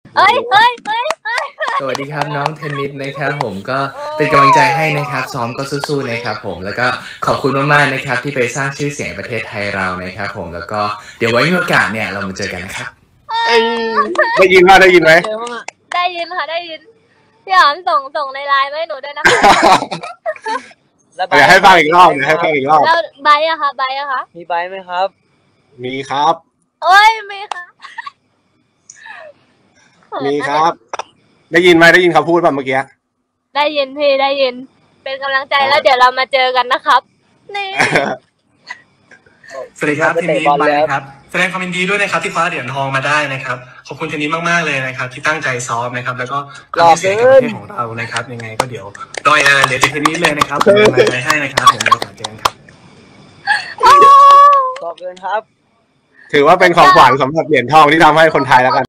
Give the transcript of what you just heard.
เอ้ยเอ้ยเอ้ยสวัสดีครับน้องเทนนิสนะครับผมก็เป็นกำลังใจให้นะครับซ้อมก็สู้ๆนะครับผมแล้วก็ขอบคุณมากๆนะครับที่ไปสร้างชื่อเสียงประเทศไทยเรานะครับผมแล้วก็เดี๋ยวไว้มีโอกาสเนี่ยเรามาเจอกันนะครับได้ยินว่าได้ยินไหมได้ยินค่ะได้ยินพี่หอมส่งในไลน์มาให้หนูด้วยนะคะเดี๋ยวให้ฟังอีกรอบเดี๋ยวให้ฟังอีกรอบแล้วใบอะคะใบอะคะมีใบไหมครับมีครับโอ้ยมีค่ะมีครับ ได้ยินไหมได้ยินเขาพูดป่ะเมื่อกี้ได้ยินพี่ได้ยินเป็นกำลังใจแล้วเดี๋ยวเรามาเจอกันนะครับนี่สวัสดีครับเทนนิสบอลครับแสดงความยินดีด้วยนะครับที่คว้าเหรียญทองมาได้นะครับขอบคุณเทนนิสมากๆเลยนะครับที่ตั้งใจซ้อมนะครับแล้วก็ทำให้เสียงกับประเทศของเรานะครับยังไงก็เดี๋ยวรอยเดี๋ยวเทนนิสเลยนะครับผมเป็นกำลังใจให้นะครับผมมีโอกาสเจอกันครับขอบคุณครับถือว่าเป็นของขวัญสำหรับเหรียญทองที่ทำให้คนไทยแล้วกัน